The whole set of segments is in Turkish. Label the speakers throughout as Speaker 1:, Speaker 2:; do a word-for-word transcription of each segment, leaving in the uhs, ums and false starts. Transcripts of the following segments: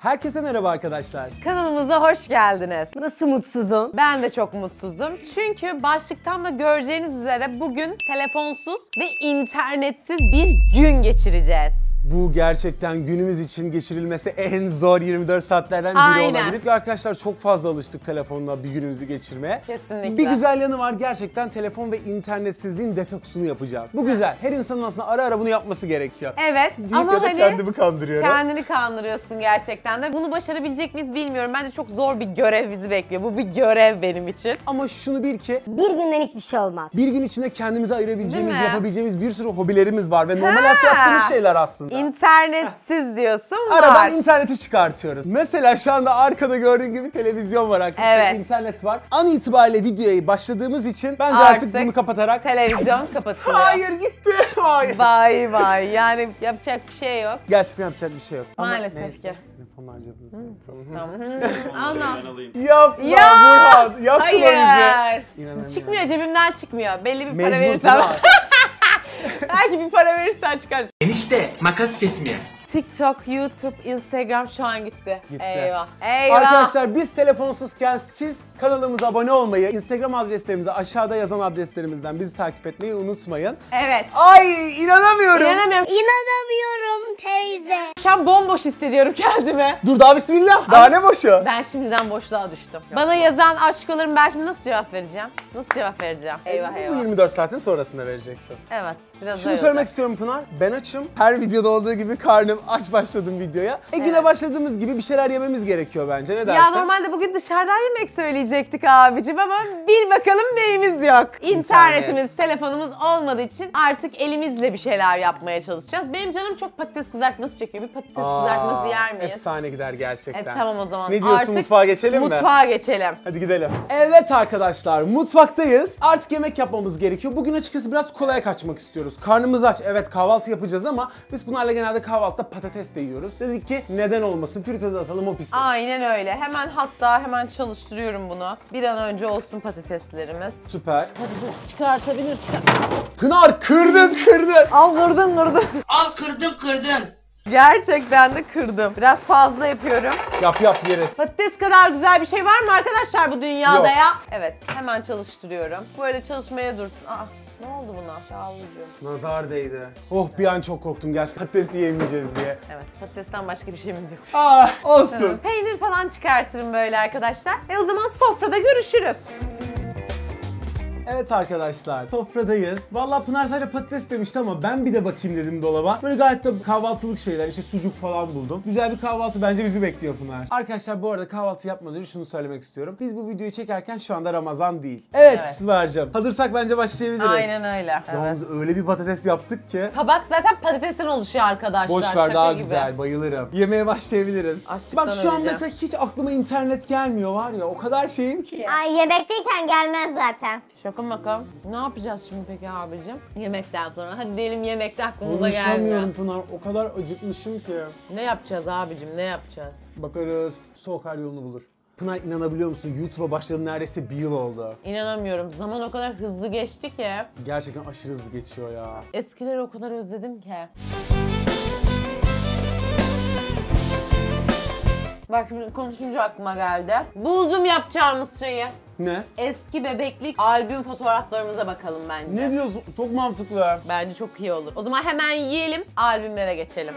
Speaker 1: Herkese merhaba arkadaşlar.
Speaker 2: Kanalımıza hoş geldiniz.
Speaker 3: Nasıl mutsuzum?
Speaker 2: Ben de çok mutsuzum. Çünkü başlıktan da göreceğiniz üzere bugün telefonsuz ve internetsiz bir gün geçireceğiz.
Speaker 1: Bu gerçekten günümüz için geçirilmesi en zor yirmi dört saatlerden biri
Speaker 2: Aynen.
Speaker 1: olabilir. Ve arkadaşlar çok fazla alıştık telefonla bir günümüzü geçirmeye.
Speaker 2: Kesinlikle.
Speaker 1: Bir güzel yanı var, gerçekten telefon ve internetsizliğin detoksunu yapacağız. Bu güzel. Her insanın aslında ara ara bunu yapması gerekiyor.
Speaker 2: Evet
Speaker 1: Deyip
Speaker 2: ama
Speaker 1: ya da
Speaker 2: hani
Speaker 1: kendimi kandırıyorum.
Speaker 2: kendini kandırıyorsun gerçekten de. Bunu başarabilecek miyiz bilmiyorum. Bence çok zor bir görev bizi bekliyor. Bu bir görev benim için.
Speaker 1: Ama şunu bil ki
Speaker 3: Bir günden hiçbir şey olmaz.
Speaker 1: bir gün içinde kendimize ayırabileceğimiz,
Speaker 2: Değil mi?
Speaker 1: yapabileceğimiz bir sürü hobilerimiz var ve normal
Speaker 2: Ha.
Speaker 1: hayatta yaptığımız şeyler aslında.
Speaker 2: İnternetsiz diyorsun var.
Speaker 1: Aradan interneti çıkartıyoruz. Mesela şu anda arkada gördüğün gibi televizyon var arkadaşlar.
Speaker 2: Evet.
Speaker 1: İnternet var. An itibariyle videoya başladığımız için bence artık,
Speaker 2: Artık
Speaker 1: bunu kapatarak...
Speaker 2: Televizyon kapatılıyor.
Speaker 1: Hayır gitti. Hayır.
Speaker 2: Vay vay, yani yapacak bir şey yok.
Speaker 1: Gerçekten yapacak bir şey yok. Ama
Speaker 2: Maalesef
Speaker 1: neyse,
Speaker 2: ki.
Speaker 1: Telefonlar cebimizde.
Speaker 2: Tamam. Anla.
Speaker 1: Yapma
Speaker 2: Ya!
Speaker 1: Burhan. Yapma bizi.
Speaker 2: Hayır.
Speaker 1: İnanamıyorum.
Speaker 2: adreslerimizden bizi takip etmeyi unutmayın. Evet.
Speaker 1: Ay inanamıyorum.
Speaker 2: İnanamıyorum.
Speaker 3: Teyze.
Speaker 2: Şu an bomboş hissediyorum kendimi.
Speaker 1: Dur daha bismillah. Daha ne boşu?
Speaker 2: Ben şimdiden boşluğa düştüm. Bana yazan aşkolarım, ben şimdi nasıl cevap vereceğim? Nasıl cevap vereceğim? Eyvah
Speaker 1: Bu
Speaker 2: eyvah.
Speaker 1: yirmi dört saatin sonrasında vereceksin.
Speaker 2: Evet, biraz
Speaker 1: Şunu
Speaker 2: öyle
Speaker 1: söylemek
Speaker 2: olacak.
Speaker 1: istiyorum Pınar. Ben açım. Her videoda olduğu gibi karnım aç başladım videoya. E güne
Speaker 2: Evet.
Speaker 1: başladığımız gibi bir şeyler yememiz gerekiyor bence. Ne dersin?
Speaker 2: Ya normalde bugün dışarıdan yemek söyleyecektik abicim ama bil bakalım neyimiz yok. İnternetimiz, telefonumuz olmadığı için artık elimizle bir şeyler yapmaya çalışacağız. Benim canım çok patates kızartması çekiyor. Bir patates
Speaker 1: Aa,
Speaker 2: kızartması yer miyiz?
Speaker 1: Efsane gider gerçekten.
Speaker 2: E tamam o zaman.
Speaker 1: Ne diyorsun,
Speaker 2: Artık
Speaker 1: mutfağa geçelim mi?
Speaker 2: Mutfağa geçelim.
Speaker 1: Hadi gidelim. Evet arkadaşlar, mutfaktayız. Artık yemek yapmamız gerekiyor. Bugün açıkçası biraz kolaya kaçmak istiyoruz. Karnımız aç. Evet kahvaltı yapacağız ama biz bunlarla genelde kahvaltıda patates de yiyoruz. Dedik ki neden olmasın? Fritöze atalım o pislik.
Speaker 2: Aynen öyle. Hemen hatta hemen çalıştırıyorum bunu. Bir an önce olsun patateslerimiz.
Speaker 1: Süper.
Speaker 2: Patates çıkartabilirsin.
Speaker 1: Pınar kırdın kırdın.
Speaker 2: Al kırdın kırdın.
Speaker 4: Al kırdım kırdım.
Speaker 2: Gerçekten de kırdım. Biraz fazla yapıyorum.
Speaker 1: Yap yap yeriz.
Speaker 2: Patates kadar güzel bir şey var mı arkadaşlar bu dünyada
Speaker 1: Yok.
Speaker 2: ya? Evet, hemen çalıştırıyorum. Böyle çalışmaya dursun. Aa, ne oldu buna? Yavrucuğum.
Speaker 1: Nazar değdi. Oh bir an çok korktum gerçekten patates yiyemeyeceğiz diye.
Speaker 2: Evet, patatesten başka bir şeyimiz yok.
Speaker 1: Aa olsun.
Speaker 2: Peynir falan çıkartırım böyle arkadaşlar. E o zaman sofrada görüşürüz.
Speaker 1: Evet arkadaşlar, sofradayız. Vallahi Pınar sadece patates demişti ama ben bir de bakayım dedim dolaba. Böyle gayet de kahvaltılık şeyler, işte sucuk falan buldum. Güzel bir kahvaltı bence bizi bekliyor Pınar. Arkadaşlar bu arada kahvaltı yapmadan önce şunu söylemek istiyorum. Biz bu videoyu çekerken şu anda Ramazan değil. Evet,
Speaker 2: Evet.
Speaker 1: Sıla'cığım. Hazırsak bence başlayabiliriz.
Speaker 2: Aynen öyle.
Speaker 1: Yalnız
Speaker 2: Evet.
Speaker 1: öyle bir patates yaptık ki.
Speaker 2: Tabak zaten patatesten oluşuyor arkadaşlar.
Speaker 1: Boş ver
Speaker 2: şaka
Speaker 1: daha
Speaker 2: gibi.
Speaker 1: güzel, bayılırım. Yemeğe başlayabiliriz.
Speaker 2: Açlıktan
Speaker 1: Bak şu an
Speaker 2: öleceğim.
Speaker 1: mesela hiç aklıma internet gelmiyor var ya, o kadar şeyim ki.
Speaker 3: Ay yemekteyken gelmez zaten.
Speaker 2: Şaka bakalım. Ne yapacağız şimdi peki abicim? Yemekten sonra. Hadi diyelim yemekte aklımıza gelmiyor.
Speaker 1: Konuşamıyorum Pınar, o kadar acıkmışım ki.
Speaker 2: Ne yapacağız abicim? Ne yapacağız?
Speaker 1: Bakarız, sokar yolunu bulur. Pınar inanabiliyor musun? YouTube'a başladı neredeyse bir yıl oldu.
Speaker 2: İnanamıyorum. Zaman o kadar hızlı geçti ki.
Speaker 1: Gerçekten aşırı hızlı geçiyor ya.
Speaker 2: Eskileri o kadar özledim ki. Bak şimdi konuşunca aklıma geldi. Buldum yapacağımız şeyi.
Speaker 1: Ne?
Speaker 2: Eski bebeklik albüm fotoğraflarımıza bakalım bence.
Speaker 1: Ne diyorsun? Çok mantıklı.
Speaker 2: Bence çok iyi olur. O zaman hemen yiyelim, albümlere geçelim.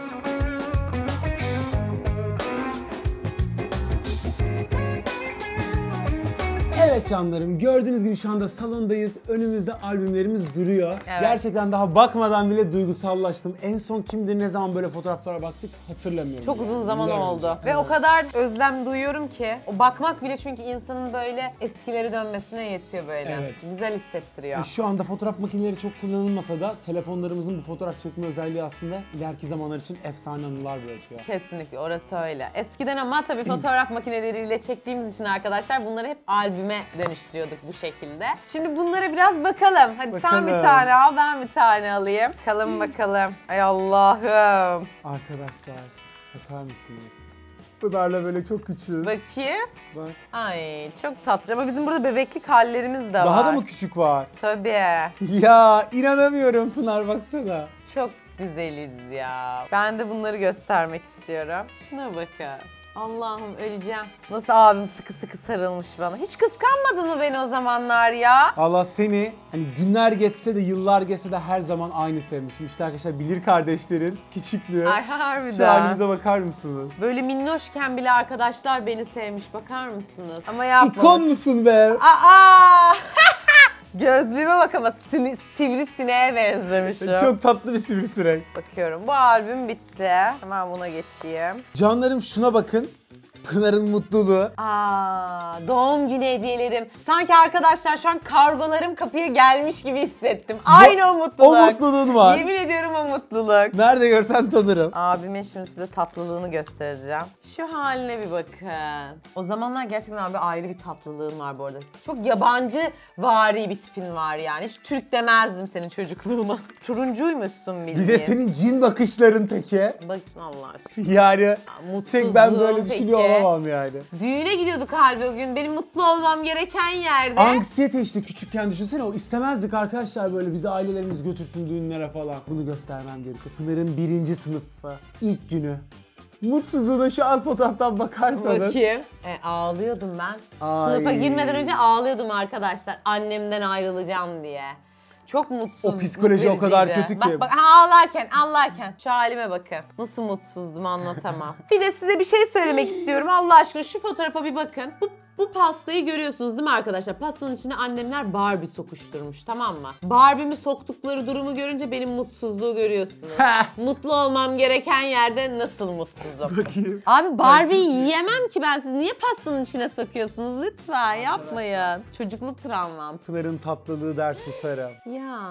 Speaker 1: Evet canlarım, gördüğünüz gibi şu anda salondayız. Önümüzde albümlerimiz duruyor.
Speaker 2: Evet.
Speaker 1: Gerçekten daha bakmadan bile duygusallaştım. En son kimdir, ne zaman böyle fotoğraflara baktık hatırlamıyorum.
Speaker 2: Çok uzun zaman
Speaker 1: Yıllar
Speaker 2: oldu.
Speaker 1: önce.
Speaker 2: Ve
Speaker 1: Evet.
Speaker 2: o kadar özlem duyuyorum ki. O bakmak bile çünkü insanın böyle eskileri dönmesine yetiyor böyle.
Speaker 1: Evet.
Speaker 2: Güzel hissettiriyor.
Speaker 1: Şu anda fotoğraf makineleri çok kullanılmasa da telefonlarımızın bu fotoğraf çekme özelliği aslında ileriki zamanlar için efsane anılar bırakıyor.
Speaker 2: Kesinlikle orası öyle. Eskiden ama tabii fotoğraf makineleriyle çektiğimiz için arkadaşlar bunları hep albüme dönüştürüyorduk bu şekilde. Şimdi bunlara biraz bakalım. Hadi sen
Speaker 1: Bakalım.
Speaker 2: bir tane al, ben bir tane alayım. Bakalım bakalım. Ay Allah'ım.
Speaker 1: Arkadaşlar bakar mısınız? Pınar'la böyle çok küçüğüz.
Speaker 2: Bakayım.
Speaker 1: Bak.
Speaker 2: Ay çok tatlı ama bizim burada bebeklik hallerimiz de var.
Speaker 1: Daha da mı küçük var?
Speaker 2: Tabii.
Speaker 1: Ya inanamıyorum Pınar, baksana.
Speaker 2: Çok güzeliz ya. Ben de bunları göstermek istiyorum. Şuna bakın. Allah'ım öleceğim. Nasıl abim sıkı sıkı sarılmış bana. Hiç kıskanmadın mı beni o zamanlar ya?
Speaker 1: Allah seni hani günler geçse de yıllar geçse de her zaman aynı sevmişim. İşte arkadaşlar bilir kardeşlerin küçüklüğü.
Speaker 2: Ay harbiden.
Speaker 1: Şu halimize bakar mısınız?
Speaker 2: Böyle minnoşken bile arkadaşlar beni sevmiş. Bakar mısınız? Ama yapmamış.
Speaker 1: İkon musun be?
Speaker 2: Aa! Gözlüğüme bak ama sini, sivrisineğe benzemişim.
Speaker 1: Çok tatlı bir sivrisinek.
Speaker 2: Bakıyorum. Bu albüm bitti. Hemen buna geçeyim.
Speaker 1: Canlarım şuna bakın. Pınar'ın mutluluğu.
Speaker 2: Aa, doğum günü hediyelerim. Sanki arkadaşlar şu an kargolarım kapıya gelmiş gibi hissettim. Aynı o mutluluk.
Speaker 1: O mutluluğun var.
Speaker 2: Yemin ediyorum o mutluluk.
Speaker 1: Nerede görsen tanırım.
Speaker 2: Abimin şimdi size tatlılığını göstereceğim. Şu haline bir bakın. O zamanlar gerçekten abi ayrı bir tatlılığın var bu arada. Çok yabancı vari bir tipin var yani. Hiç Türk demezdim senin çocukluğuna. Turuncuymuşsun bildiğin.
Speaker 1: Bir de senin cin bakışların teki.
Speaker 2: Bakın Allah aşkına.
Speaker 1: Yani
Speaker 2: Mutsuzluğum
Speaker 1: tek ben böyle
Speaker 2: peki.
Speaker 1: düşünüyor olamam yani.
Speaker 2: Düğüne gidiyorduk halbuki o gün. Benim mutlu olmam gereken yerde.
Speaker 1: Anksiyete işte küçükken düşünsene o istemezdik arkadaşlar böyle bizi ailelerimiz götürsün düğünlere falan. Bunu göstermem gerekiyor. Pınar'ın birinci sınıfı ilk günü. Mutsuzluğuna şu an fotoğraftan bakarsanız.
Speaker 2: Bakayım. E, ağlıyordum ben.
Speaker 1: Ay.
Speaker 2: Sınıfa girmeden önce ağlıyordum arkadaşlar. Annemden ayrılacağım diye. Çok mutsuz.
Speaker 1: O psikoloji o kadar kötü ki.
Speaker 2: Bak bak ha, ağlarken ağlarken şu halime bakın. Nasıl mutsuzdum anlatamam. Bir de size bir şey söylemek istiyorum. Allah aşkına şu fotoğrafa bir bakın. Bu Bu pastayı görüyorsunuz değil mi arkadaşlar? Pastanın içine annemler Barbie sokuşturmuş, tamam mı? Barbie'mi soktukları durumu görünce benim mutsuzluğu görüyorsunuz. Mutlu olmam gereken yerde nasıl mutsuzum?
Speaker 1: Bakayım.
Speaker 2: Abi Barbie'yi yiyemem ki ben. Siz niye pastanın içine sokuyorsunuz? Lütfen yapmayın. Çocukluk travmam.
Speaker 1: Pınar'ın tatlılığı der susarım.
Speaker 2: Ya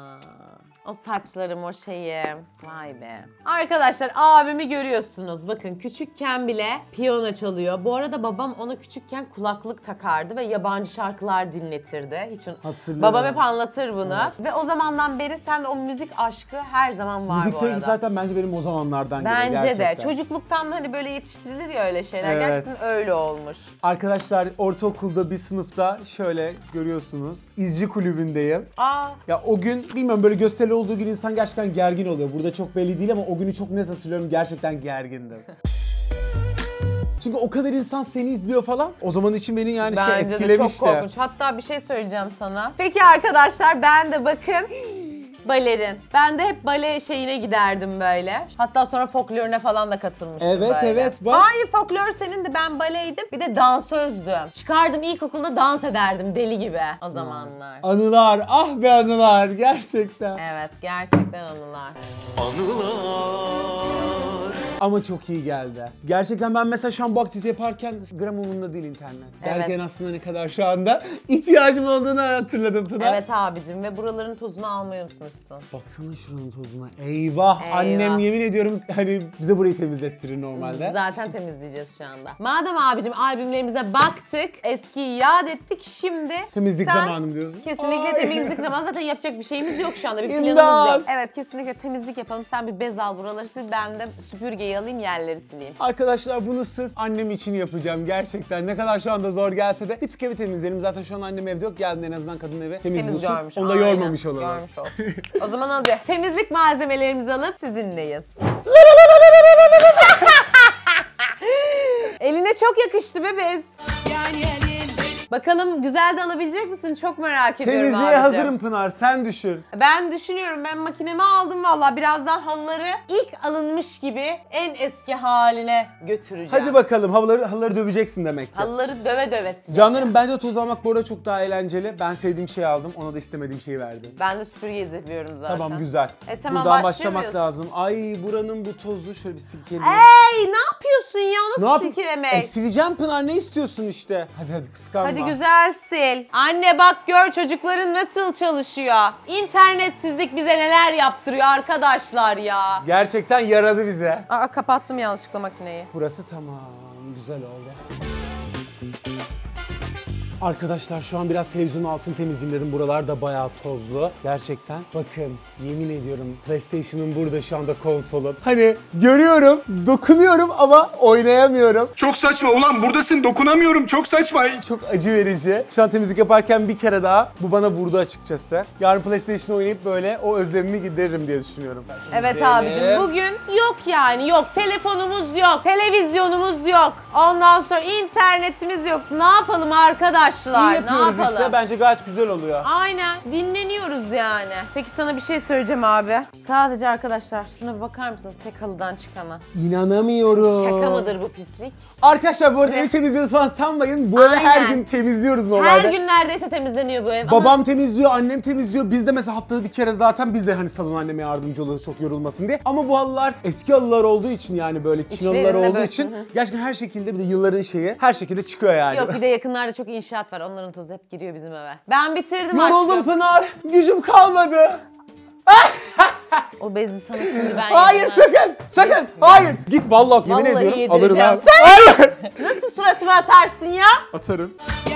Speaker 2: o saçlarım, o şeyim. Vay be. Arkadaşlar abimi görüyorsunuz. Bakın küçükken bile piyano çalıyor. Bu arada babam ona küçükken kulaklık takardı ve yabancı şarkılar dinletirdi. Hiç
Speaker 1: Hatırlıyorum.
Speaker 2: Babam hep anlatır bunu. Ve o zamandan beri sende o müzik aşkı her zaman var
Speaker 1: Müzik
Speaker 2: bu
Speaker 1: sevgisi
Speaker 2: arada.
Speaker 1: zaten bence benim o zamanlardan geliyor
Speaker 2: Bence
Speaker 1: gerçekten.
Speaker 2: de. Çocukluktan da hani böyle yetiştirilir ya öyle şeyler.
Speaker 1: Evet.
Speaker 2: Gerçekten öyle olmuş.
Speaker 1: Arkadaşlar ortaokulda bir sınıfta şöyle görüyorsunuz. İzci kulübündeyim.
Speaker 2: Aa,
Speaker 1: Ya o gün bilmiyorum böyle gösteri olduğu gün insan gerçekten gergin oluyor. Burada çok belli değil ama o günü çok net hatırlıyorum. Gerçekten gergindim. Çünkü o kadar insan seni izliyor falan. O zaman için beni yani şey
Speaker 2: bence de
Speaker 1: etkilemişti.
Speaker 2: çok korkunç. Hatta bir şey söyleyeceğim sana. Peki arkadaşlar ben de bakın balerin. Ben de hep bale şeyine giderdim böyle. Hatta sonra folkloruna falan da katılmıştım
Speaker 1: Evet,
Speaker 2: böyle.
Speaker 1: evet, bak.
Speaker 2: Hayır folklor senin de ben baleydim. Bir de dansözdüm. Çıkardım ilkokulda dans ederdim deli gibi o zamanlar.
Speaker 1: Anılar, ah be anılar gerçekten.
Speaker 2: Evet gerçekten anılar.
Speaker 1: Ama çok iyi geldi. Gerçekten ben mesela şu an bu aktivite yaparken gram umurumda değil internet.
Speaker 2: Evet.
Speaker 1: Derken aslında ne kadar şu anda ihtiyacım olduğunu hatırladım Pınar.
Speaker 2: Evet abicim ve buraların tozunu almayı unutmuşsun.
Speaker 1: Baksana şuranın tozuna. Eyvah.
Speaker 2: Eyvah.
Speaker 1: Annem yemin ediyorum hani bize burayı temizlettirir normalde.
Speaker 2: Zaten temizleyeceğiz şu anda. Madem abicim albümlerimize baktık, eskiyi yad ettik, şimdi
Speaker 1: Temizlik
Speaker 2: sen-
Speaker 1: zamanım diyorsun.
Speaker 2: Kesinlikle
Speaker 1: Ay.
Speaker 2: temizlik zamanı. Zaten yapacak bir şeyimiz yok şu anda. Bir
Speaker 1: İmdat.
Speaker 2: planımız yok. Evet kesinlikle temizlik yapalım. Sen bir bez al buraları sil, ben de süpürgeyi alayım yerleri sileyim.
Speaker 1: Arkadaşlar bunu sırf annem için yapacağım gerçekten. Ne kadar şu anda zor gelse de bir tık evi temizleyelim. Zaten şu an annem evde yok. Geldiğinde en azından kadın evi temiz,
Speaker 2: Temiz
Speaker 1: bulsun.
Speaker 2: görmüş.
Speaker 1: Onu da
Speaker 2: Aynen.
Speaker 1: yormamış olalım.
Speaker 2: Görmüş olsun. O zaman hadi temizlik malzemelerimizi alıp sizinleyiz. Eline çok yakıştı be bez. Bakalım güzel de alabilecek misin? Çok merak ediyorum
Speaker 1: Temizliğe
Speaker 2: abicim.
Speaker 1: hazırım Pınar. Sen düşün.
Speaker 2: Ben düşünüyorum. Ben makinemi aldım valla. Birazdan halıları ilk alınmış gibi en eski haline götüreceğim.
Speaker 1: Hadi bakalım halıları, halıları döveceksin demek ki.
Speaker 2: Halıları döve döve sileceğim.
Speaker 1: Canlarım bence toz almak bu arada çok daha eğlenceli. Ben sevdiğim şeyi aldım. Ona da istemediğim şeyi verdim.
Speaker 2: Ben de süpürgeyi izliyorum zaten.
Speaker 1: Tamam güzel.
Speaker 2: E, tamam,
Speaker 1: Buradan
Speaker 2: başlıyor
Speaker 1: başlamak
Speaker 2: muyuz?
Speaker 1: lazım. Ay buranın bu tozu şöyle bir silkeleyelim.
Speaker 2: Hey ne yapıyorsun ya? O
Speaker 1: Ne
Speaker 2: nasıl
Speaker 1: yap-
Speaker 2: silkelemek?
Speaker 1: E, sileceğim Pınar ne istiyorsun işte. Hadi hadi kıskanma.
Speaker 2: Hadi güzel sil. Anne bak gör çocukların nasıl çalışıyor. İnternetsizlik bize neler yaptırıyor arkadaşlar ya.
Speaker 1: Gerçekten yaradı bize.
Speaker 2: Aa kapattım yanlışlıkla makineyi.
Speaker 1: Burası tamam. Güzel oldu. Arkadaşlar şu an biraz televizyonun altını temizleyeyim dedim. Buralar da bayağı tozlu. Gerçekten. Bakın yemin ediyorum PlayStation'ın burada şu anda konsolum. Hani görüyorum, dokunuyorum ama oynayamıyorum.
Speaker 5: Çok saçma ulan, buradasın, dokunamıyorum, çok saçma.
Speaker 1: Çok acı verici. Şu an temizlik yaparken bir kere daha bu bana vurdu açıkçası. Yarın PlayStation oynayıp böyle o özlemimi gideririm diye düşünüyorum.
Speaker 2: Evet
Speaker 1: Zeynep.
Speaker 2: abicim bugün yok yani yok. Telefonumuz yok, televizyonumuz yok. Ondan sonra internetimiz yok. Ne yapalım arkadaşlar?
Speaker 1: İyi
Speaker 2: Ne
Speaker 1: yapıyoruz
Speaker 2: yapalım?
Speaker 1: işte. Bence gayet güzel oluyor.
Speaker 2: Aynen. Dinleniyoruz yani. Peki sana bir şey söyleyeceğim abi. Sadece arkadaşlar şuna bir bakar mısınız tek halıdan çıkana?
Speaker 1: İnanamıyorum.
Speaker 2: Şaka mıdır bu pislik?
Speaker 1: Arkadaşlar bu arada ev temizliyoruz falan sanmayın. Bu evi her
Speaker 2: Aynen.
Speaker 1: gün temizliyoruz normalde.
Speaker 2: Her gün neredeyse temizleniyor bu ev.
Speaker 1: Babam
Speaker 2: Ama
Speaker 1: temizliyor, annem temizliyor. Biz de mesela haftada bir kere zaten biz de hani salon anneme yardımcı oluyoruz çok yorulmasın diye. Ama bu halılar eski halılar olduğu için yani böyle Çin halılar
Speaker 2: İçlerinde
Speaker 1: olduğu
Speaker 2: böyle-
Speaker 1: için
Speaker 2: Hı hı.
Speaker 1: gerçekten her şekilde bir de yılların şeyi her şekilde çıkıyor yani.
Speaker 2: yok bir de yakınlarda çok inşaat var. Onların tozu hep giriyor bizim eve. Ben bitirdim
Speaker 1: Yoruldum
Speaker 2: aşkım.
Speaker 1: Pınar. Gücüm kalmadı.
Speaker 2: O bezi sana şimdi ben
Speaker 1: Hayır
Speaker 2: yedirmem.
Speaker 1: sakın. Sakın. Hayır. Git vallahi yemin
Speaker 2: Vallahi
Speaker 1: ediyorum
Speaker 2: yedireceğim.
Speaker 1: alırım ben.
Speaker 2: Sen-
Speaker 1: Hayır.
Speaker 2: Nasıl suratıma atarsın ya?
Speaker 1: Atarım.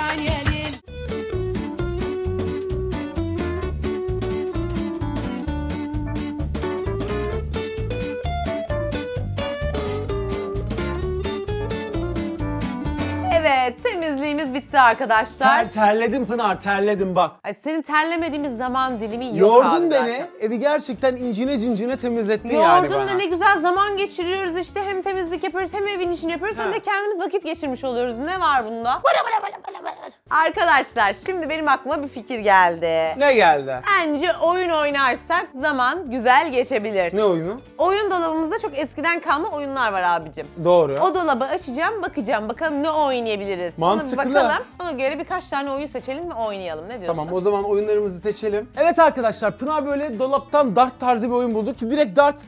Speaker 2: Evet temizliğimiz bitti arkadaşlar.
Speaker 1: Ter, terledim Pınar, terledim bak.
Speaker 2: Ay, senin terlemediğimiz zaman dilimi yok
Speaker 1: Yordun
Speaker 2: abi
Speaker 1: beni.
Speaker 2: zaten.
Speaker 1: Evi gerçekten incine cincine temizlettin yani
Speaker 2: Yordun
Speaker 1: bana.
Speaker 2: da ne güzel zaman geçiriyoruz işte. Hem temizlik yapıyoruz hem evin işini yapıyoruz hem
Speaker 1: Ha.
Speaker 2: de kendimiz vakit geçirmiş oluyoruz. Ne var bunda? Arkadaşlar şimdi benim aklıma bir fikir geldi.
Speaker 1: Ne geldi?
Speaker 2: Bence oyun oynarsak zaman güzel geçebilir.
Speaker 1: Ne oyunu?
Speaker 2: Oyun dolabımızda çok eskiden kalma oyunlar var abicim.
Speaker 1: Doğru.
Speaker 2: O dolabı açacağım, bakacağım. Bakalım ne oynayabiliriz.
Speaker 1: Mantıklı.
Speaker 2: Ona bir bakalım. Ona göre birkaç tane oyun seçelim ve oynayalım. Ne diyorsun?
Speaker 1: Tamam o zaman oyunlarımızı seçelim. Evet arkadaşlar Pınar böyle dolaptan dart tarzı bir oyun buldu ki direkt dart.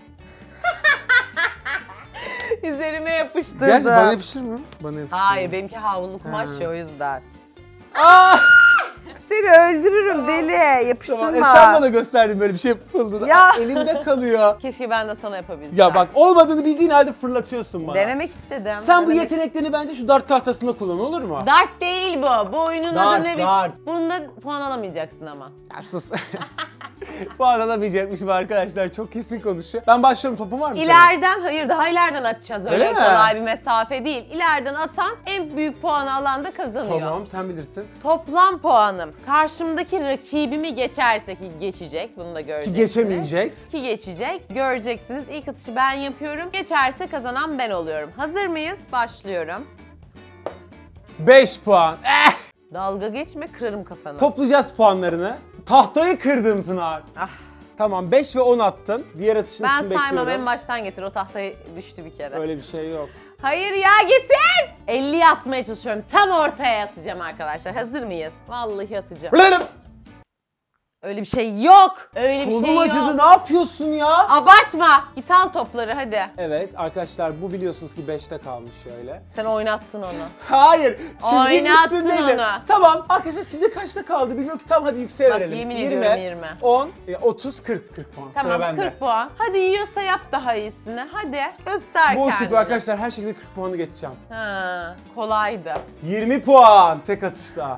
Speaker 2: Üzerime yapıştırdı.
Speaker 1: Gerçi bana yapışır mı? Bana yapışır.
Speaker 2: Hayır benimki havlu kumaş
Speaker 1: Ha.
Speaker 2: ya o yüzden.
Speaker 1: Aa!
Speaker 2: Seni öldürürüm deli. Yapıştırma.
Speaker 1: Tamam, e sen bana gösterdin böyle bir şey yapıldığında.
Speaker 2: Ya.
Speaker 1: Aa, elimde kalıyor.
Speaker 2: Keşke ben de sana yapabilsem.
Speaker 1: Ya bak olmadığını bildiğin halde fırlatıyorsun bana.
Speaker 2: Denemek istedim.
Speaker 1: Sen bu
Speaker 2: Denemek-
Speaker 1: yeteneklerini bence şu dart tahtasında kullan olur mu?
Speaker 2: Dart değil bu. Bu oyunun
Speaker 1: Dart,
Speaker 2: adı ne? bil-
Speaker 1: dart.
Speaker 2: Bunda puan alamayacaksın ama.
Speaker 1: Ya sus. Puan alamayacakmışım arkadaşlar. Çok kesin konuşuyor. Ben başlıyorum. Topun var mı senin?
Speaker 2: İleriden, hayır daha ileriden atacağız. Öyle,
Speaker 1: Öyle mi?
Speaker 2: kolay bir mesafe değil. İleriden atan en büyük puanı alan da kazanıyor.
Speaker 1: Tamam sen bilirsin.
Speaker 2: Toplam puanım karşımdaki rakibimi geçerse ki geçecek. Bunu da
Speaker 1: Ki
Speaker 2: göreceksiniz.
Speaker 1: geçemeyecek.
Speaker 2: Ki geçecek. Göreceksiniz. İlk atışı ben yapıyorum. Geçerse kazanan ben oluyorum. Hazır mıyız? Başlıyorum.
Speaker 1: beş puan. Eh!
Speaker 2: Dalga geçme kırarım kafanı.
Speaker 1: Toplayacağız puanlarını. Tahtayı kırdın Pınar.
Speaker 2: Ah.
Speaker 1: Tamam beş ve on attın. Diğer atışın
Speaker 2: Ben
Speaker 1: için
Speaker 2: saymam
Speaker 1: bekliyorum.
Speaker 2: en baştan getir. O tahtaya düştü bir kere.
Speaker 1: Öyle bir şey yok.
Speaker 2: Hayır ya getir. elliye atmaya çalışıyorum. Tam ortaya atacağım arkadaşlar. Hazır mıyız? Vallahi atacağım.
Speaker 1: Bırakın.
Speaker 2: Öyle bir şey yok. Öyle bir
Speaker 1: Kolum
Speaker 2: şey
Speaker 1: acıdı
Speaker 2: yok.
Speaker 1: ne yapıyorsun ya?
Speaker 2: Abartma. Git al topları hadi.
Speaker 1: Evet arkadaşlar bu biliyorsunuz ki beşte kalmış şöyle.
Speaker 2: Sen oynattın onu.
Speaker 1: Hayır çizginin
Speaker 2: Oynattın
Speaker 1: üstündeydi.
Speaker 2: onu.
Speaker 1: Tamam arkadaşlar size kaçta kaldı bilmiyorum ki tam hadi yükseğe
Speaker 2: Bak,
Speaker 1: verelim.
Speaker 2: yemin ediyorum yirmi.
Speaker 1: on, e, otuz, kırk. kırk puan. Sıra
Speaker 2: Tamam
Speaker 1: bende.
Speaker 2: kırk puan. Hadi yiyorsa yap daha iyisini. Hadi göster
Speaker 1: Bu
Speaker 2: kendini.
Speaker 1: ışık arkadaşlar her şekilde kırk puanı geçeceğim.
Speaker 2: Ha, kolaydı.
Speaker 1: yirmi puan tek atışta.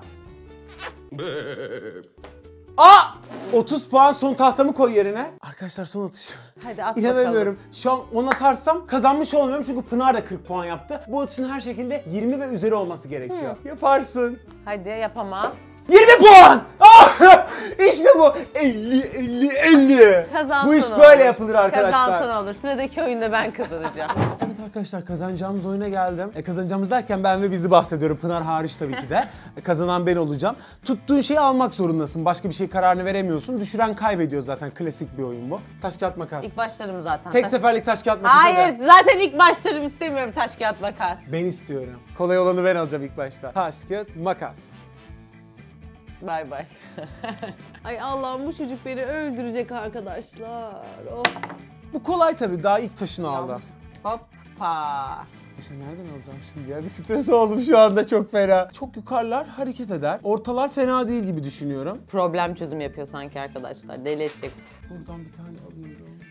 Speaker 1: Aa! otuz puan son tahtamı koy yerine. Arkadaşlar son atışım.
Speaker 2: Hadi at
Speaker 1: İnanamıyorum. Şu an on atarsam kazanmış olmuyorum çünkü Pınar da kırk puan yaptı. Bu atışın her şekilde yirmi ve üzeri olması gerekiyor. Yaparsın.
Speaker 2: Hadi yapamam.
Speaker 1: yirmi puan! Ah! İşte bu. elli, elli, elli.
Speaker 2: Kazansın
Speaker 1: Bu iş
Speaker 2: olur.
Speaker 1: böyle yapılır arkadaşlar.
Speaker 2: Kazansın olur. Sıradaki oyunda ben kazanacağım.
Speaker 1: Evet arkadaşlar kazanacağımız oyuna geldim. E, kazanacağımız derken ben ve bizi bahsediyorum. Pınar hariç tabii ki de. E, kazanan ben olacağım. Tuttuğun şeyi almak zorundasın. Başka bir şey kararını veremiyorsun. Düşüren kaybediyor zaten. Klasik bir oyun bu. Taş kağıt makas.
Speaker 2: İlk başlarım zaten.
Speaker 1: Tek
Speaker 2: Taş-
Speaker 1: seferlik taş kağıt makas.
Speaker 2: Hayır zaten ilk başlarım istemiyorum taş kağıt makas.
Speaker 1: Ben istiyorum. Kolay olanı ben alacağım ilk başta. Taş kağıt makas.
Speaker 2: Bay bay. Ay Allah'ım bu çocuk beni öldürecek arkadaşlar. Of.
Speaker 1: Bu kolay tabii. Daha ilk taşını aldım.
Speaker 2: Hoppa.
Speaker 1: Taşı nereden alacağım şimdi ya? Bir stres oldum şu anda çok fena. Çok yukarılar hareket eder. Ortalar fena değil gibi düşünüyorum.
Speaker 2: Problem çözümü yapıyor sanki arkadaşlar. Deli edecek.
Speaker 1: Buradan bir tane alıyorum.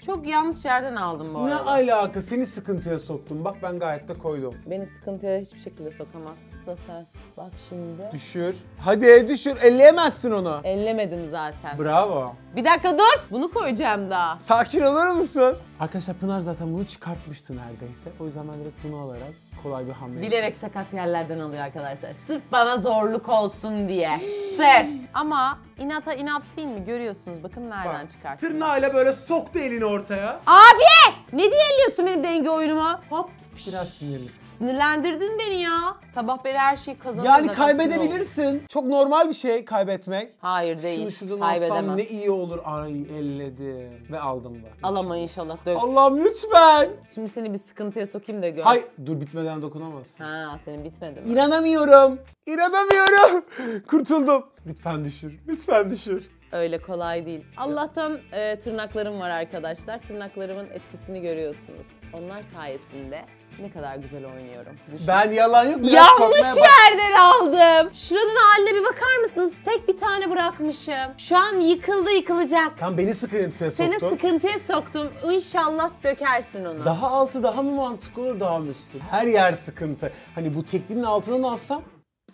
Speaker 2: Çok yanlış yerden aldım bu
Speaker 1: Ne
Speaker 2: arada.
Speaker 1: alaka? Seni sıkıntıya soktum. Bak ben gayet de koydum.
Speaker 2: Beni sıkıntıya hiçbir şekilde sokamazsın da sen. Bak şimdi.
Speaker 1: Düşür. Hadi düşür. Elleyemezsin onu.
Speaker 2: Ellemedim zaten.
Speaker 1: Bravo.
Speaker 2: Bir dakika dur. Bunu koyacağım daha.
Speaker 1: Sakin olur musun? Arkadaşlar Pınar zaten bunu çıkartmıştı neredeyse. O yüzden ben direkt bunu alarak kolay bir hamle.
Speaker 2: Bilerek sakat yerlerden alıyor arkadaşlar. Sırf bana zorluk olsun diye. Sırf. Ama inata inat değil mi? Görüyorsunuz. Bakın nereden çıkarttım.
Speaker 1: Tırnağıyla böyle soktu elini ortaya.
Speaker 2: Abi! Ne diye elliyorsun benim denge oyunumu? Hop.
Speaker 1: Biraz sinirlisin.
Speaker 2: Sinirlendirdin beni ya. Sabah beri her şeyi kazanıyor.
Speaker 1: Yani
Speaker 2: zaten sinir oldum.
Speaker 1: kaybedebilirsin. Çok normal bir şey kaybetmek.
Speaker 2: Hayır değil.
Speaker 1: Şunu şuradan
Speaker 2: Kaybedemem.
Speaker 1: alsam ne iyi olur. Ay elledim. Ve aldım da.
Speaker 2: Alama inşallah. Dök.
Speaker 1: Allah'ım lütfen.
Speaker 2: Şimdi seni bir sıkıntıya sokayım da gör.
Speaker 1: Hay dur bitmeden dokunamazsın.
Speaker 2: Ha senin bitmedi mi?
Speaker 1: İnanamıyorum. İnanamıyorum. Kurtuldum. Lütfen düşür. Lütfen düşür.
Speaker 2: Öyle kolay değil. Allah'tan e, tırnaklarım var arkadaşlar. Tırnaklarımın etkisini görüyorsunuz. Onlar sayesinde ne kadar güzel oynuyorum. Düşün.
Speaker 1: Ben yalan yok. biraz
Speaker 2: Yanlış
Speaker 1: korkmaya bak-
Speaker 2: yerden aldım. Şuranın haline bir bakar mısınız? Tek bir tane bırakmışım. Şu an yıkıldı yıkılacak.
Speaker 1: Tam beni sıkıntıya
Speaker 2: Seni
Speaker 1: soktun.
Speaker 2: sıkıntıya soktum. İnşallah dökersin onu.
Speaker 1: Daha altı daha mı mantıklı olur daha mı üstü? Her yer sıkıntı. Hani bu teklinin altından alsam.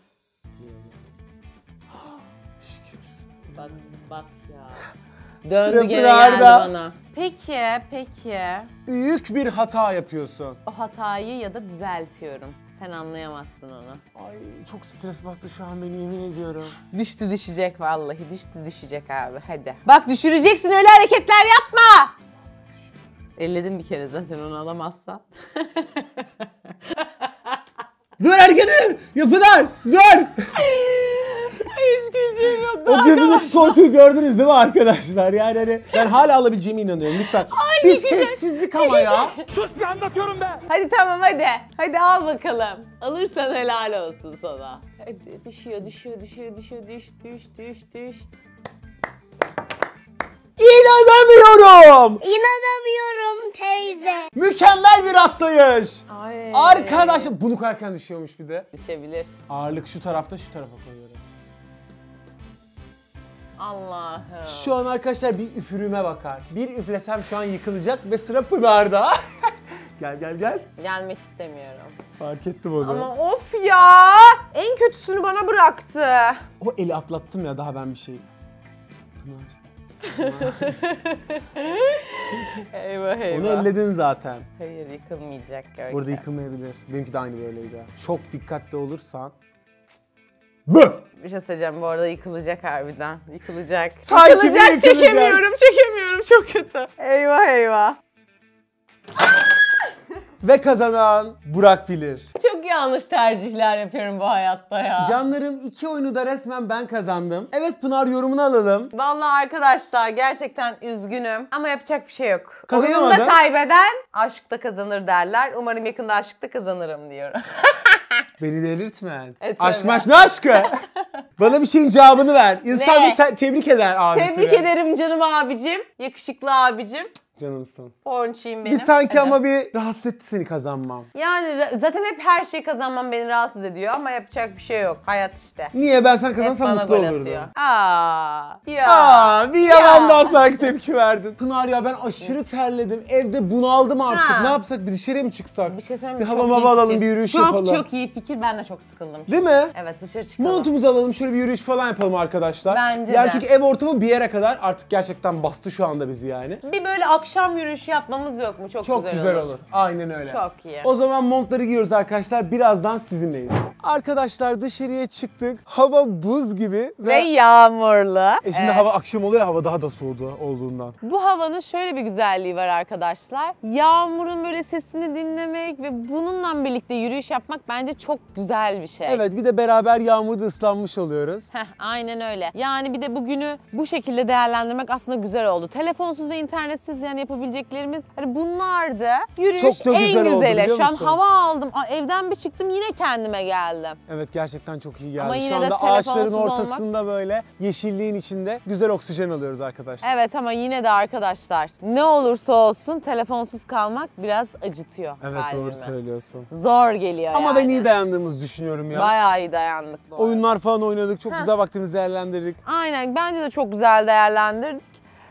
Speaker 1: Şükür.
Speaker 2: Bak bak ya. Döndü
Speaker 1: Sıra
Speaker 2: gene
Speaker 1: Pınar'da.
Speaker 2: geldi bana. Peki, peki.
Speaker 1: Büyük bir hata yapıyorsun.
Speaker 2: O hatayı ya da düzeltiyorum. Sen anlayamazsın onu.
Speaker 1: Ay çok stres bastı şu an beni yemin ediyorum.
Speaker 2: Düştü düşecek vallahi. Düştü düşecek abi. Hadi. Bak düşüreceksin öyle hareketler yapma. Elledim bir kere zaten onu alamazsan.
Speaker 1: Dur hareketi! Yapılar! Dur!
Speaker 2: Hiç gücüm yok.
Speaker 1: O gözümdeki korkuyu gördünüz değil mi arkadaşlar? Yani hani ben hala alabileceğime inanıyorum lütfen. bir sessizlik ama ya. Sus bir anlatıyorum be!
Speaker 2: Hadi tamam hadi. Hadi al bakalım. Alırsan helal olsun sana. Hadi düşüyor düşüyor düşüyor düşüyor düş düş düş düş.
Speaker 1: İnanamıyorum!
Speaker 3: İnanamıyorum teyze.
Speaker 1: Mükemmel bir atlayış.
Speaker 2: Ay.
Speaker 1: Arkadaşlar bunu koyarken düşüyormuş bir de.
Speaker 2: Düşebilir.
Speaker 1: Ağırlık şu tarafta şu tarafa koyuyorum.
Speaker 2: Allah'ım.
Speaker 1: Şu an arkadaşlar bir üfürüme bakar. Bir üflesem şu an yıkılacak ve sıra Pınar'da. Gel gel gel.
Speaker 2: Gelmek istemiyorum.
Speaker 1: Fark ettim onu.
Speaker 2: Ama of ya. En kötüsünü bana bıraktı.
Speaker 1: O eli atlattım ya daha ben bir şey. Pınar.
Speaker 2: Eyvah eyvah.
Speaker 1: Onu elledin zaten.
Speaker 2: Hayır yıkılmayacak Görkem.
Speaker 1: Burada yıkılmayabilir. Benimki de aynı böyleydi. Çok dikkatli olursan. Bı!
Speaker 2: Bir şey söyleyeceğim bu arada yıkılacak harbiden. Yıkılacak.
Speaker 1: Sanki
Speaker 2: yıkılacak,
Speaker 1: bir yıkılacak.
Speaker 2: çekemiyorum çekemiyorum çok kötü. Eyvah eyvah.
Speaker 1: Ve kazanan Burak bilir.
Speaker 2: Çok yanlış tercihler yapıyorum bu hayatta ya.
Speaker 1: Canlarım iki oyunu da resmen ben kazandım. Evet Pınar yorumunu alalım.
Speaker 2: Vallahi arkadaşlar gerçekten üzgünüm ama yapacak bir şey yok.
Speaker 1: Kazanamadın.
Speaker 2: Oyunda kaybeden aşkta kazanır derler. Umarım yakında aşkta kazanırım diyorum.
Speaker 1: Beni delirtme.
Speaker 2: E, tabii.
Speaker 1: Aşk maş ne aşkı? Bana bir şeyin cevabını ver. İnsan
Speaker 2: Ne?
Speaker 1: bir te- tebrik eder abisini.
Speaker 2: Tebrik ederim canım abicim. Yakışıklı abicim.
Speaker 1: Canımsın.
Speaker 2: Pornçiyim benim.
Speaker 1: Bir sanki
Speaker 2: Hadi.
Speaker 1: ama bir rahatsız etti seni kazanmam.
Speaker 2: Yani ra- zaten hep her şeyi kazanmam beni rahatsız ediyor ama yapacak bir şey yok. Hayat işte.
Speaker 1: Niye ben sen
Speaker 2: Hep
Speaker 1: kazansam
Speaker 2: bana
Speaker 1: mutlu
Speaker 2: gol
Speaker 1: olurdum.
Speaker 2: atıyor. Aa, ya.
Speaker 1: Aa, bir yalandan
Speaker 2: Ya.
Speaker 1: sanki tepki verdin. Pınar ya ben aşırı terledim. Evde bunaldım artık.
Speaker 2: Ha.
Speaker 1: Ne yapsak bir dışarıya mı çıksak?
Speaker 2: Bir şey söyleyeyim
Speaker 1: Bir
Speaker 2: mi?
Speaker 1: hava
Speaker 2: Çok
Speaker 1: mava
Speaker 2: iyi
Speaker 1: alalım,
Speaker 2: fikir.
Speaker 1: bir yürüyüş
Speaker 2: çok,
Speaker 1: yapalım.
Speaker 2: Çok çok iyi fikir. Ben de çok sıkıldım.
Speaker 1: Değil mi?
Speaker 2: Evet dışarı çıkalım.
Speaker 1: Montumuzu alalım şöyle bir yürüyüş falan yapalım arkadaşlar.
Speaker 2: Bence
Speaker 1: yani
Speaker 2: de.
Speaker 1: çünkü ev ortamı bir yere kadar artık gerçekten bastı şu anda bizi yani.
Speaker 2: Bir böyle akşam yürüyüşü yapmamız yok mu? Çok,
Speaker 1: Çok
Speaker 2: güzel,
Speaker 1: güzel,
Speaker 2: olur.
Speaker 1: olur. Aynen öyle.
Speaker 2: Çok iyi.
Speaker 1: O zaman montları giyiyoruz arkadaşlar. Birazdan sizinleyiz. Arkadaşlar dışarıya çıktık. Hava buz gibi
Speaker 2: Ve yağmurlu.
Speaker 1: E şimdi
Speaker 2: Evet.
Speaker 1: hava akşam oluyor, hava daha da soğudu olduğundan.
Speaker 2: Bu havanın şöyle bir güzelliği var arkadaşlar. Yağmurun böyle sesini dinlemek ve bununla birlikte yürüyüş yapmak bence çok güzel bir şey.
Speaker 1: Evet, bir de beraber yağmurda ıslanmış oluyoruz.
Speaker 2: Heh, aynen öyle. Yani bir de bugünü bu şekilde değerlendirmek aslında güzel oldu. Telefonsuz ve internetsiz yani yapabileceklerimiz hani bunlardı. Yürüyüş
Speaker 1: Çok da
Speaker 2: en
Speaker 1: güzel oldu,
Speaker 2: güzeli.
Speaker 1: biliyor
Speaker 2: Şu an
Speaker 1: musun?
Speaker 2: hava aldım. Aa, evden bir çıktım yine kendime geldim.
Speaker 1: Evet, gerçekten çok iyi geldi.
Speaker 2: Ama yine
Speaker 1: Şu
Speaker 2: de
Speaker 1: anda
Speaker 2: telefonsuz
Speaker 1: ağaçların
Speaker 2: olmak-
Speaker 1: ortasında böyle yeşilliğin içinde güzel oksijen alıyoruz arkadaşlar.
Speaker 2: Evet ama yine de arkadaşlar ne olursa olsun telefonsuz kalmak biraz acıtıyor
Speaker 1: Evet,
Speaker 2: kalbimi.
Speaker 1: doğru söylüyorsun.
Speaker 2: Zor geliyor
Speaker 1: Ama
Speaker 2: yani.
Speaker 1: ben iyi dayandığımızı düşünüyorum ya.
Speaker 2: Bayağı iyi dayandık bu arada.
Speaker 1: Oyunlar falan oynadık, çok güzel vaktimizi değerlendirdik.
Speaker 2: Aynen bence de çok güzel değerlendirdik.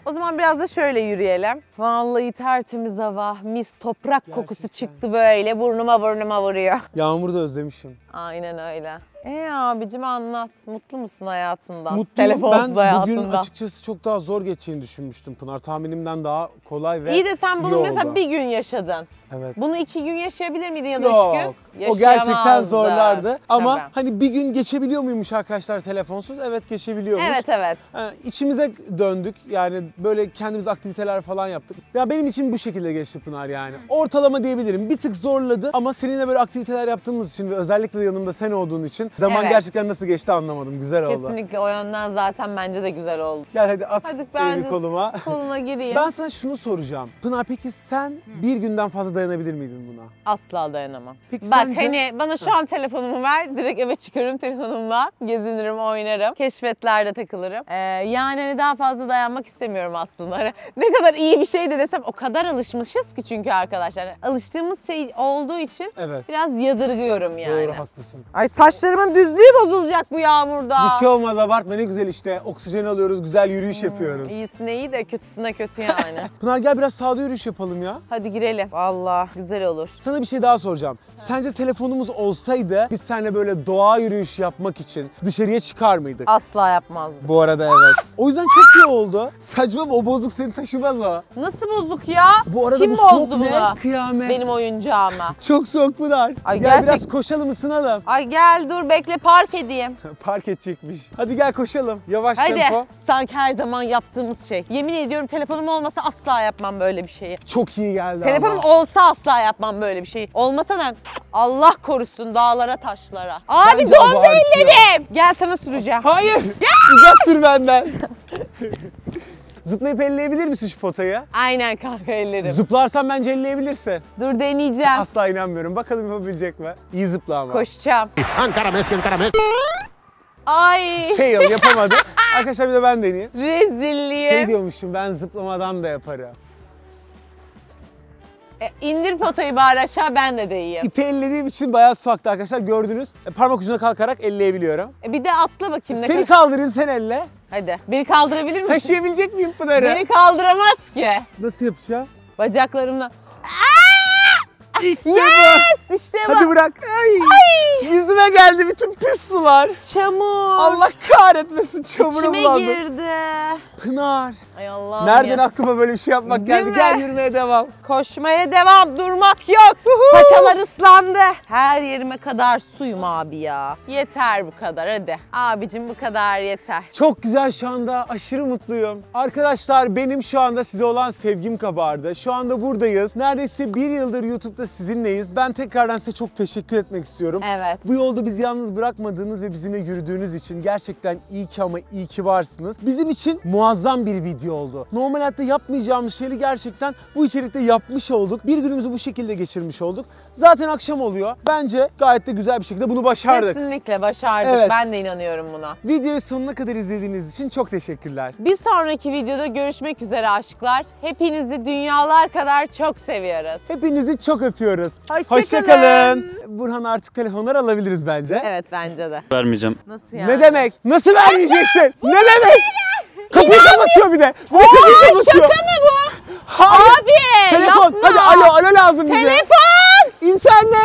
Speaker 2: O zaman biraz da şöyle yürüyelim. Vallahi tertemiz hava, mis toprak kokusu
Speaker 1: Gerçekten.
Speaker 2: çıktı böyle. Burnuma burnuma vuruyor.
Speaker 1: Yağmur'u da özlemişim.
Speaker 2: Aynen öyle. E abicim anlat. Mutlu musun hayatından?
Speaker 1: Mutluyum.
Speaker 2: Telefonsuz
Speaker 1: Ben
Speaker 2: hayatından.
Speaker 1: bugün açıkçası çok daha zor geçeceğini düşünmüştüm Pınar. Tahminimden daha kolay ve
Speaker 2: İyi de sen bunu
Speaker 1: iyi
Speaker 2: mesela
Speaker 1: oldu.
Speaker 2: bir gün yaşadın.
Speaker 1: Evet.
Speaker 2: Bunu iki gün yaşayabilir miydin ya da üç
Speaker 1: Yok.
Speaker 2: gün?
Speaker 1: O gerçekten
Speaker 2: Yaşayamazdın.
Speaker 1: zorlardı. Ama
Speaker 2: Tabii.
Speaker 1: hani bir gün geçebiliyor muymuş arkadaşlar telefonsuz? Evet geçebiliyormuş.
Speaker 2: Evet evet.
Speaker 1: Ee, içimize döndük. Yani böyle kendimiz aktiviteler falan yaptık. Ya benim için bu şekilde geçti Pınar yani. Ortalama diyebilirim. Bir tık zorladı ama seninle böyle aktiviteler yaptığımız için ve özellikle yanımda sen olduğun için zaman
Speaker 2: Evet.
Speaker 1: gerçekten nasıl geçti anlamadım. Güzel oldu.
Speaker 2: Kesinlikle o yönden zaten bence de güzel oldu.
Speaker 1: Gel hadi at
Speaker 2: Hadi ben
Speaker 1: elini
Speaker 2: de
Speaker 1: koluma.
Speaker 2: koluna gireyim.
Speaker 1: Ben sana şunu soracağım. Pınar peki sen bir günden fazla dayanabilir miydin buna?
Speaker 2: Asla dayanamam.
Speaker 1: Peki
Speaker 2: Bak
Speaker 1: sence-
Speaker 2: hani bana şu an telefonumu ver, direkt eve çıkarım telefonumla, gezinirim, oynarım, keşfetlerde takılırım. Ee, yani hani daha fazla dayanmak istemiyorum aslında. Hani ne kadar iyi bir şey de desem o kadar alışmışız ki çünkü arkadaşlar. Alıştığımız şey olduğu için
Speaker 1: Evet.
Speaker 2: biraz yadırgıyorum yani.
Speaker 1: Doğru haklısın.
Speaker 2: Ay saçlarımın düzlüğü bozulacak bu yağmurda.
Speaker 1: Bir şey olmaz abartma ne güzel işte. Oksijen alıyoruz, güzel yürüyüş yapıyoruz.
Speaker 2: İyisine iyi de kötüsüne kötü yani.
Speaker 1: Pınar gel biraz sağda yürüyüş yapalım ya.
Speaker 2: Hadi girelim. Vallahi güzel olur.
Speaker 1: Sana bir şey daha soracağım. Sence telefonumuz olsaydı biz seninle böyle doğa yürüyüşü yapmak için dışarıya çıkar mıydık?
Speaker 2: Asla yapmazdım.
Speaker 1: Bu arada evet. O yüzden çok iyi oldu. Saçma o bozuk seni taşımaz o.
Speaker 2: Nasıl bozuk ya?
Speaker 1: Bu arada
Speaker 2: Kim
Speaker 1: bu
Speaker 2: bozdu
Speaker 1: soğuk
Speaker 2: bunu?
Speaker 1: ne? Kıyamet.
Speaker 2: Benim oyuncağıma.
Speaker 1: Çok soğuk Pınar.
Speaker 2: Ay
Speaker 1: gel
Speaker 2: gerçek-
Speaker 1: biraz koşalım ısınalım.
Speaker 2: Ay gel dur bekle park edeyim.
Speaker 1: Park edecekmiş. Hadi gel koşalım. Yavaş
Speaker 2: Hadi.
Speaker 1: tempo.
Speaker 2: Sanki her zaman yaptığımız şey. Yemin ediyorum telefonum olmasa asla yapmam böyle bir şeyi.
Speaker 1: Çok iyi geldi
Speaker 2: Telefonum
Speaker 1: ama.
Speaker 2: olsa asla yapmam böyle bir şeyi. Olmasa da Allah korusun dağlara taşlara. Abi
Speaker 1: Bence
Speaker 2: dondu
Speaker 1: abartıyor.
Speaker 2: ellerim. Gel sana süreceğim.
Speaker 1: Hayır. Uzak dur benden. Zıplayıp elleyebilir misin şu potayı?
Speaker 2: Aynen kanka ellerim.
Speaker 1: Zıplarsan bence elleyebilirsin.
Speaker 2: Dur deneyeceğim.
Speaker 1: Asla inanmıyorum. Bakalım yapabilecek mi? İyi zıpla ama.
Speaker 2: Koşacağım.
Speaker 5: Ankara Messi, Ankara Messi.
Speaker 2: Ay
Speaker 1: Fail yapamadı. Arkadaşlar bir de ben deneyeyim.
Speaker 2: rezilliğim.
Speaker 1: Şey diyormuşum ben zıplamadan da yaparım.
Speaker 2: E, indir potayı bari aşağı ben de değeyim.
Speaker 1: İpi ellediğim için bayağı su aktı arkadaşlar gördünüz. E, parmak ucuna kalkarak elleyebiliyorum.
Speaker 2: E, bir de atla bakayım. Ne
Speaker 1: Seni
Speaker 2: kadar-
Speaker 1: kaldırayım sen elle.
Speaker 2: Hadi. Beni kaldırabilir misin?
Speaker 1: Taşıyabilecek miyim Pınar'ı?
Speaker 2: Beni kaldıramaz ki.
Speaker 1: Nasıl yapacağım?
Speaker 2: Bacaklarımla.
Speaker 1: İşte
Speaker 2: Yes! İşte
Speaker 1: bu. Hadi
Speaker 2: bak.
Speaker 1: bırak. Ay. Yüzüme geldi bütün pis sular.
Speaker 2: Çamur.
Speaker 1: Allah kahretmesin çamura
Speaker 2: İçime
Speaker 1: bulandı.
Speaker 2: girdi.
Speaker 1: Pınar.
Speaker 2: Ay Allah'ım
Speaker 1: Nereden
Speaker 2: ya.
Speaker 1: aklıma böyle bir şey yapmak
Speaker 2: Değil
Speaker 1: geldi?
Speaker 2: mi?
Speaker 1: Gel yürümeye devam.
Speaker 2: Koşmaya devam, durmak yok. Paçalar ıslandı. Her yerime kadar suyum abi ya. Yeter bu kadar hadi. Abicim bu kadar yeter.
Speaker 1: Çok güzel şu anda aşırı mutluyum. Arkadaşlar benim şu anda size olan sevgim kabardı. Şu anda buradayız. Neredeyse bir yıldır YouTube'da sizinleyiz. Ben tekrardan size çok teşekkür etmek istiyorum.
Speaker 2: Evet.
Speaker 1: Bu yolda bizi yalnız bırakmadığınız ve bizimle yürüdüğünüz için gerçekten iyi ki ama iyi ki varsınız. Bizim için muazzam bir video oldu. Normal hayatta yapmayacağımız şeyi gerçekten bu içerikte yapmış olduk. Bir günümüzü bu şekilde geçirmiş olduk. Zaten akşam oluyor. Bence gayet de güzel bir şekilde bunu başardık.
Speaker 2: Kesinlikle başardık.
Speaker 1: Evet.
Speaker 2: Ben de inanıyorum buna.
Speaker 1: Videoyu sonuna kadar izlediğiniz için çok teşekkürler.
Speaker 2: Bir sonraki videoda görüşmek üzere aşklar. Hepinizi dünyalar kadar çok seviyoruz.
Speaker 1: Hepinizi çok öpüyoruz.
Speaker 2: Hoşça
Speaker 1: Hoşça
Speaker 2: kalın.
Speaker 1: kalın. Burhan artık telefonları alabiliriz bence.
Speaker 2: Evet bence de.
Speaker 5: Vermeyeceğim.
Speaker 2: Nasıl yani?
Speaker 1: Ne demek? Nasıl vermeyeceksin? Ne demek? Kapıyı kapatıyor bir de. Bir de kapıyı
Speaker 2: Aa,
Speaker 1: kapatıyor.
Speaker 2: şaka mı bu?
Speaker 1: Hayır.
Speaker 2: Abi
Speaker 1: Telefon.
Speaker 2: yapma.
Speaker 1: Hadi alo alo lazım bize.
Speaker 2: Telefon.
Speaker 1: İnternet.